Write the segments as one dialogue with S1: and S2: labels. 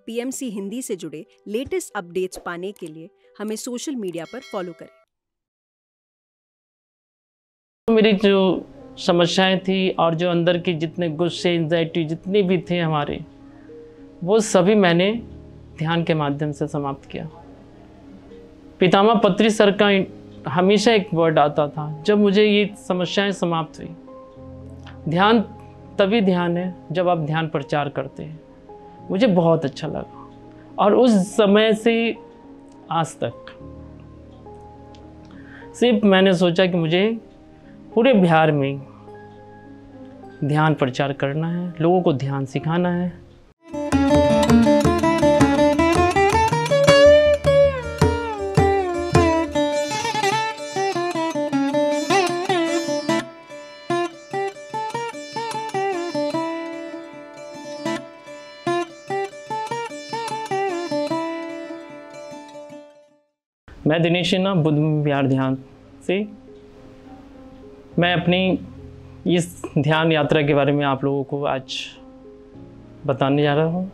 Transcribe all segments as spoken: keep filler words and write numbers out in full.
S1: PMC Hindi से जुड़े latest updates पाने के लिए हमें सोशल मीडिया पर फॉलो करें।
S2: मेरी जो समस्याएं थी और जो अंदर की जितने गुस्से, एंजाइटी जितने भी थे हमारे, वो सभी मैंने ध्यान के माध्यम से समाप्त किया। पितामह पत्री सर का हमेशा एक वर्ड आता था जब मुझे ये समस्याएं समाप्त हुई, ध्यान तभी ध्यान है जब आप ध्यान प्रचार करते हैं। मुझे बहुत अच्छा लगा और उस समय से आज तक सिर्फ मैंने सोचा कि मुझे पूरे बिहार में ध्यान प्रचार करना है, लोगों को ध्यान सिखाना है। मैं दिनेश सिन्हा बुद्ध बिहार ध्यान से मैं अपनी इस ध्यान यात्रा के बारे में आप लोगों को आज बताने जा रहा हूँ।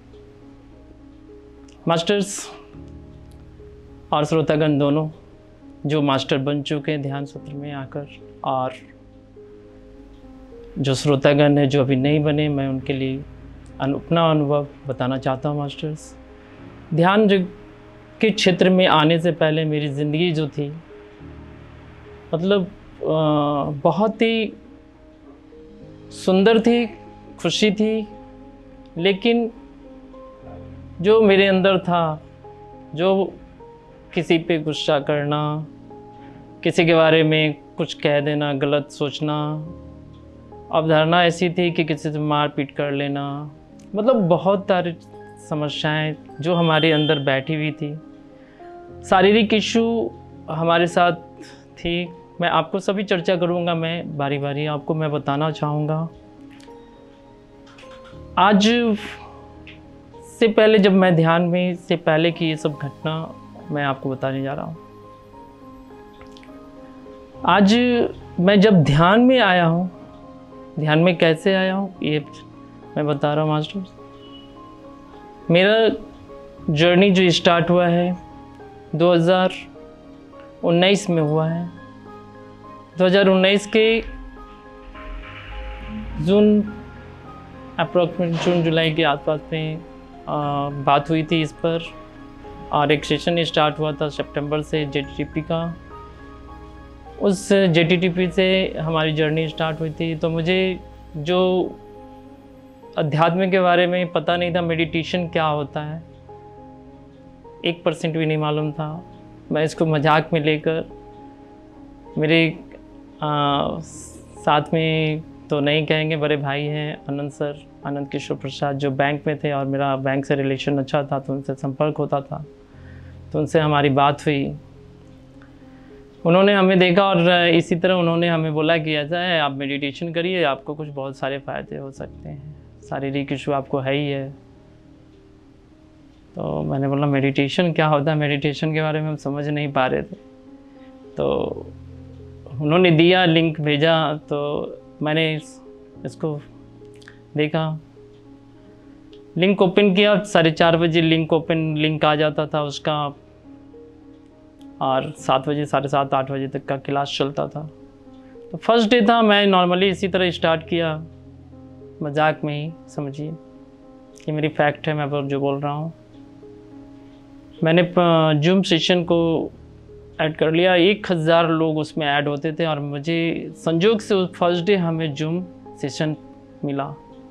S2: मास्टर्स और श्रोतागण दोनों जो मास्टर बन चुके हैं ध्यान सत्र में आकर, और जो श्रोतागण है जो अभी नहीं बने, मैं उनके लिए अपना अनुभव बताना चाहता हूँ। मास्टर्स, ध्यान के क्षेत्र में आने से पहले मेरी ज़िंदगी जो थी, मतलब बहुत ही सुंदर थी, खुशी थी, लेकिन जो मेरे अंदर था, जो किसी पे गुस्सा करना, किसी के बारे में कुछ कह देना, गलत सोचना, अवधारणा ऐसी थी कि किसी से मार पीट कर लेना, मतलब बहुत सारी समस्याएं जो हमारे अंदर बैठी हुई थी। शारीरिक इशू हमारे साथ थी। मैं आपको सभी चर्चा करूंगा, मैं बारी बारी आपको मैं बताना चाहूँगा। आज से पहले जब मैं ध्यान में से पहले की ये सब घटना मैं आपको बताने जा रहा हूँ। आज मैं जब ध्यान में आया हूँ, ध्यान में कैसे आया हूँ ये मैं बता रहा हूँ। मास्टर, मेरा जर्नी जो स्टार्ट हुआ है दो हज़ार उन्नीस में हुआ है। दो हज़ार उन्नीस के जून अप्रॉक्सीमेट जून जुलाई के आसपास में आ, बात हुई थी इस पर, और एक सेशन स्टार्ट हुआ था सितंबर से जेटीटीपी का। उस जेटीटीपी से हमारी जर्नी स्टार्ट हुई थी। तो मुझे जो अध्यात्म के बारे में पता नहीं था, मेडिटेशन क्या होता है एक परसेंट भी नहीं मालूम था। मैं इसको मजाक में लेकर, मेरे आ, साथ में तो नहीं कहेंगे, बड़े भाई हैं आनंद सर, आनंद किशोर प्रसाद, जो बैंक में थे और मेरा बैंक से रिलेशन अच्छा था, तो उनसे संपर्क होता था, तो उनसे हमारी बात हुई। उन्होंने हमें देखा और इसी तरह उन्होंने हमें बोला कि ऐसा है, आप मेडिटेशन करिए, आपको कुछ बहुत सारे फ़ायदे हो सकते हैं, शारीरिक इशू आपको है ही है। तो मैंने बोला मेडिटेशन क्या होता है, मेडिटेशन के बारे में हम समझ नहीं पा रहे थे। तो उन्होंने दिया, लिंक भेजा, तो मैंने इसको देखा, लिंक ओपन किया। साढ़े चार बजे लिंक ओपन लिंक आ जाता था उसका, और सात बजे साढ़े सात आठ बजे तक का क्लास चलता था। तो फर्स्ट डे था, मैं नॉर्मली इसी तरह स्टार्ट किया, मजाक में ही समझिए कि मेरी फैक्ट है मैं जो बोल रहा हूँ। मैंने जूम सेशन को ऐड कर लिया। एक हज़ार लोग उसमें ऐड होते थे और मुझे संजोग से उस फर्स्ट डे हमें जूम सेशन मिला,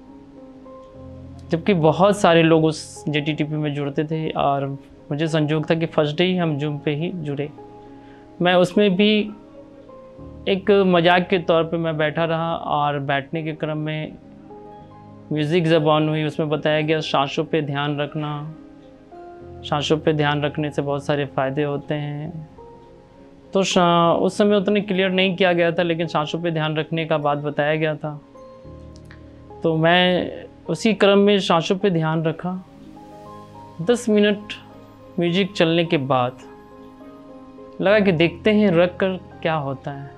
S2: जबकि बहुत सारे लोग उस जेटीटीपी में जुड़ते थे, और मुझे संजोग था कि फर्स्ट डे ही हम जूम पे ही जुड़े। मैं उसमें भी एक मजाक के तौर पे मैं बैठा रहा, और बैठने के क्रम में म्यूज़िक जब ऑन हुई, उसमें बताया गया सांसों पे ध्यान रखना, सांसों पे ध्यान रखने से बहुत सारे फ़ायदे होते हैं। तो उस समय उतने क्लियर नहीं किया गया था, लेकिन सांसों पे ध्यान रखने का बात बताया गया था। तो मैं उसी क्रम में सांसों पे ध्यान रखा। दस मिनट म्यूजिक चलने के बाद लगा कि देखते हैं रख कर क्या होता है।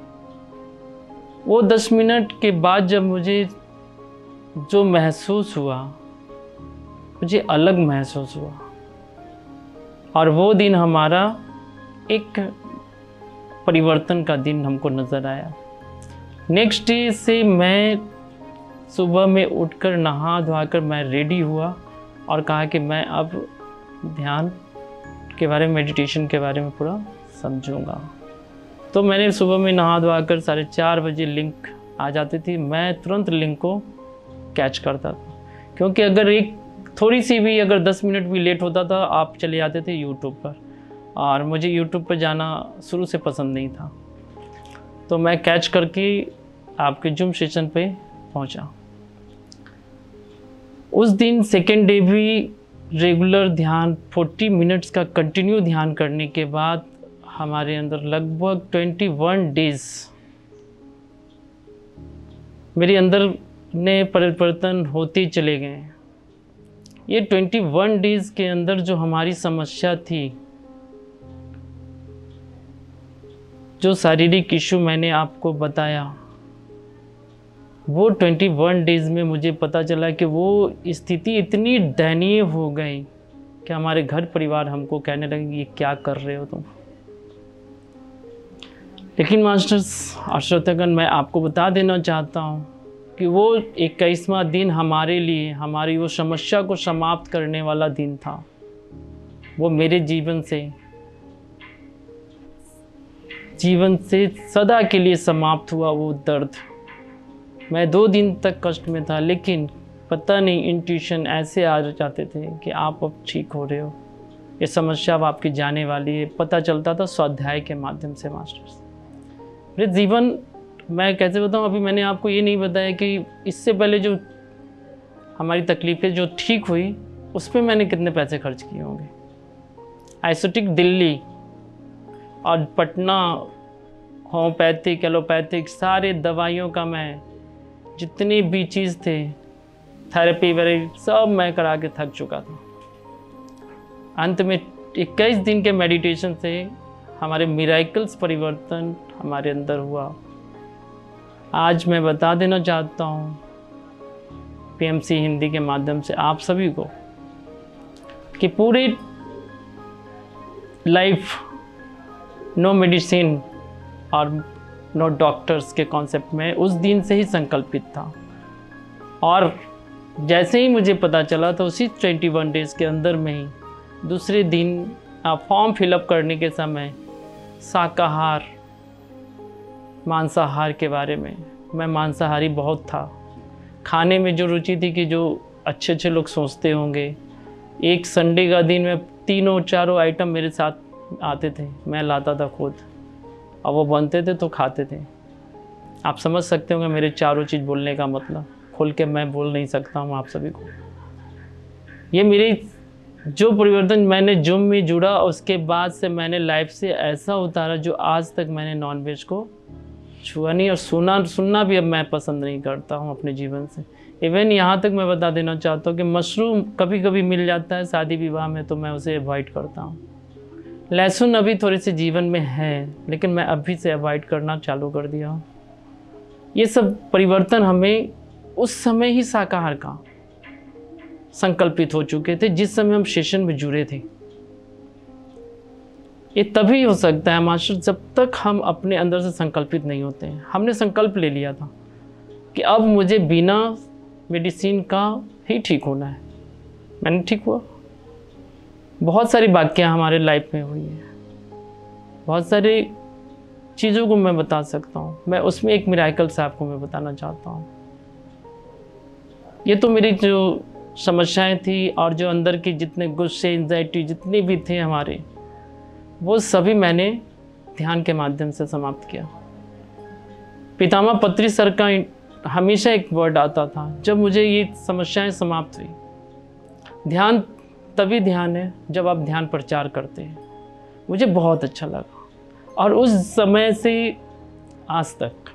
S2: वो दस मिनट के बाद जब मुझे जो महसूस हुआ, मुझे अलग महसूस हुआ। और वो दिन हमारा एक परिवर्तन का दिन हमको नज़र आया। नेक्स्ट डे से मैं सुबह में उठकर नहा धोकर मैं रेडी हुआ और कहा कि मैं अब ध्यान के बारे में, मेडिटेशन के बारे में पूरा समझूंगा। तो मैंने सुबह में नहा धोकर साढ़े चार बजे लिंक आ जाती थी, मैं तुरंत लिंक को कैच करता था, क्योंकि अगर एक थोड़ी सी भी अगर दस मिनट भी लेट होता था आप चले जाते थे यूट्यूब पर, और मुझे यूट्यूब पर जाना शुरू से पसंद नहीं था। तो मैं कैच करके आपके जूम सेशन पे पहुंचा। उस दिन सेकेंड डे भी रेगुलर ध्यान चालीस मिनट्स का कंटिन्यू ध्यान करने के बाद हमारे अंदर लगभग इक्कीस डेज मेरे अंदर ने परिवर्तन होते चले गए। ये इक्कीस डेज के अंदर जो हमारी समस्या थी, जो शारीरिक इशू मैंने आपको बताया, वो इक्कीस डेज में मुझे पता चला कि वो स्थिति इतनी दयनीय हो गई कि हमारे घर परिवार हमको कहने लगे ये क्या कर रहे हो तुम। लेकिन मास्टर्स और श्रोतागण, मैं आपको बता देना चाहता हूँ कि वो इक्कीसवां दिन हमारे लिए, हमारी वो समस्या को समाप्त करने वाला दिन था। वो मेरे जीवन से जीवन से सदा के लिए समाप्त हुआ वो दर्द। मैं दो दिन तक कष्ट में था, लेकिन पता नहीं इंट्यूशन ऐसे आ जाते थे कि आप अब ठीक हो रहे हो, ये समस्या अब आपकी जाने वाली है। पता चलता था स्वाध्याय के माध्यम से। मास्टर्स, मेरे जीवन, मैं कैसे बताऊँ, अभी मैंने आपको ये नहीं बताया कि इससे पहले जो हमारी तकलीफ़ें जो ठीक हुई उस पर मैंने कितने पैसे खर्च किए होंगे। आइसोटिक दिल्ली और पटना, होम्योपैथिक, एलोपैथिक, सारे दवाइयों का मैं जितनी भी चीज़ थे, थेरेपी वगैरह सब मैं करा के थक चुका था। अंत में इक्कीस दिन के मेडिटेशन से हमारे मिरेकल्स परिवर्तन हमारे अंदर हुआ। आज मैं बता देना चाहता हूँ पीएमसी हिंदी के माध्यम से आप सभी को कि पूरी लाइफ नो मेडिसिन और नो डॉक्टर्स के कॉन्सेप्ट में उस दिन से ही संकल्पित था। और जैसे ही मुझे पता चला तो उसी इक्कीस डेज के अंदर में ही दूसरे दिन फॉर्म फिलअप करने के समय शाकाहार, मांसाहार के बारे में, मैं मांसाहारी बहुत था, खाने में जो रुचि थी कि जो अच्छे अच्छे लोग सोचते होंगे। एक संडे का दिन में तीनों चारों आइटम मेरे साथ आते थे, मैं लाता था खुद, और वो बनते थे तो खाते थे। आप समझ सकते होंगे मेरे चारों चीज़ बोलने का मतलब, खोल के मैं बोल नहीं सकता हूँ आप सभी को। ये मेरी जो परिवर्तन मैंने जूम में जुड़ा, उसके बाद से मैंने लाइफ से ऐसा उतारा जो आज तक मैंने नॉनवेज को छुआ नहीं, और सुना सुनना भी अब मैं पसंद नहीं करता हूँ अपने जीवन से। इवन यहाँ तक मैं बता देना चाहता हूँ कि मशरूम कभी कभी मिल जाता है शादी विवाह में, तो मैं उसे अवॉइड करता हूँ। लहसुन अभी थोड़े से जीवन में है, लेकिन मैं अभी से अवॉइड करना चालू कर दिया हूँ। ये सब परिवर्तन हमें उस समय ही शाकाहार का संकल्पित हो चुके थे जिस समय हम सेशन में जुड़े थे। ये तभी हो सकता है मास्टर जब तक हम अपने अंदर से संकल्पित नहीं होते हैं। हमने संकल्प ले लिया था कि अब मुझे बिना मेडिसिन का ही ठीक होना है। मैंने ठीक हुआ। बहुत सारी वाक्याँ हमारे लाइफ में हुई हैं, बहुत सारी चीज़ों को मैं बता सकता हूँ। मैं उसमें एक मिरेकल से आपको मैं बताना चाहता हूँ। ये तो मेरी जो समस्याएं थी और जो अंदर की जितने गुस्से, एंजाइटी जितने भी थे हमारे, वो सभी मैंने ध्यान के माध्यम से समाप्त किया। पितामह पत्री सर का हमेशा एक वर्ड आता था जब मुझे ये समस्याएं समाप्त हुई, ध्यान तभी ध्यान है जब आप ध्यान प्रचार करते हैं। मुझे बहुत अच्छा लगा, और उस समय से आज तक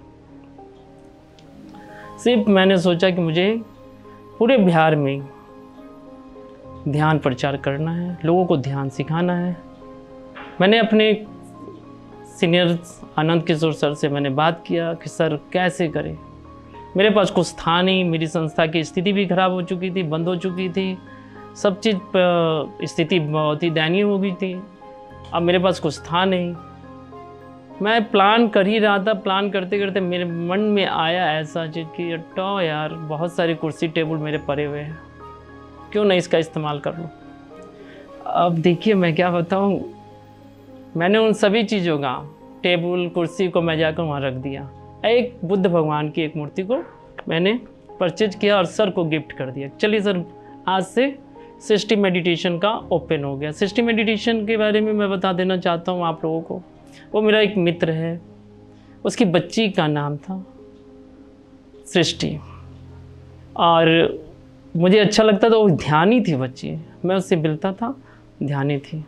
S2: सिर्फ मैंने सोचा कि मुझे पूरे बिहार में ध्यान प्रचार करना है, लोगों को ध्यान सिखाना है। मैंने अपने सीनियर आनंद किशोर सर से मैंने बात किया कि सर कैसे करें। मेरे पास कुछ था नहीं, मेरी संस्था की स्थिति भी खराब हो चुकी थी, बंद हो चुकी थी, सब चीज़ स्थिति बहुत ही दयनीय हो गई थी। अब मेरे पास कुछ था नहीं। मैं प्लान कर ही रहा था, प्लान करते करते मेरे मन में आया ऐसा चीज़ कि तो यार बहुत सारी कुर्सी टेबल मेरे पड़े हुए हैं, क्यों नहीं इसका इस्तेमाल कर लूँ। अब देखिए मैं क्या बताऊँ, मैंने उन सभी चीज़ों का, टेबल कुर्सी को मैं जाकर वहाँ रख दिया। एक बुद्ध भगवान की एक मूर्ति को मैंने परचेज किया और सर को गिफ्ट कर दिया। चलिए सर, आज से सृष्टि मेडिटेशन का ओपन हो गया। सृष्टि मेडिटेशन के बारे में मैं बता देना चाहता हूँ आप लोगों को। वो मेरा एक मित्र है, उसकी बच्ची का नाम था सृष्टि, और मुझे अच्छा लगता था, वो ध्यानी थी बच्ची। मैं उससे मिलता था, ध्यानी थी।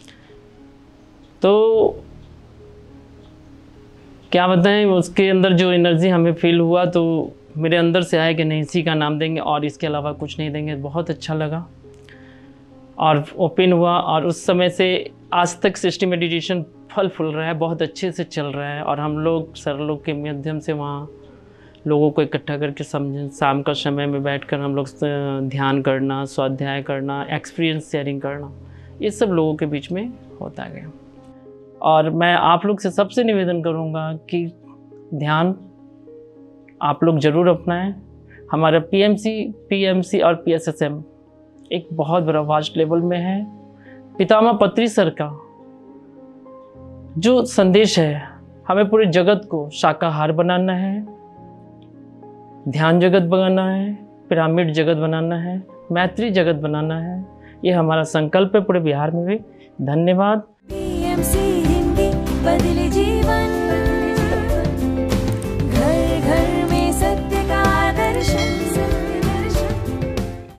S2: तो क्या बताएं, उसके अंदर जो एनर्जी हमें फील हुआ तो मेरे अंदर से आया कि नहीं, इसी का नाम देंगे और इसके अलावा कुछ नहीं देंगे। बहुत अच्छा लगा और ओपन हुआ, और उस समय से आज तक सृष्टि मेडिटेशन फल फूल रहा है, बहुत अच्छे से चल रहा है। और हम लोग सर लोग के माध्यम से वहाँ लोगों को इकट्ठा करके समझ शाम का समय में बैठकर हम लोग ध्यान करना, स्वाध्याय करना, एक्सपीरियंस शेयरिंग करना, ये सब लोगों के बीच में होता गया। और मैं आप लोग से सबसे निवेदन करूँगा कि ध्यान आप लोग ज़रूर अपनाएं। हमारा पीएमसी, पीएमसी और पीएसएसएम एक बहुत बड़ा वास्ट लेवल में है। पितामह पत्री सर का जो संदेश है, हमें पूरे जगत को शाकाहार बनाना है, ध्यान जगत बनाना है, पिरामिड जगत बनाना है, मैत्री जगत बनाना है। ये हमारा संकल्प है पूरे बिहार में भी। धन्यवाद।
S3: पीएमसी हिंदी बदले जी।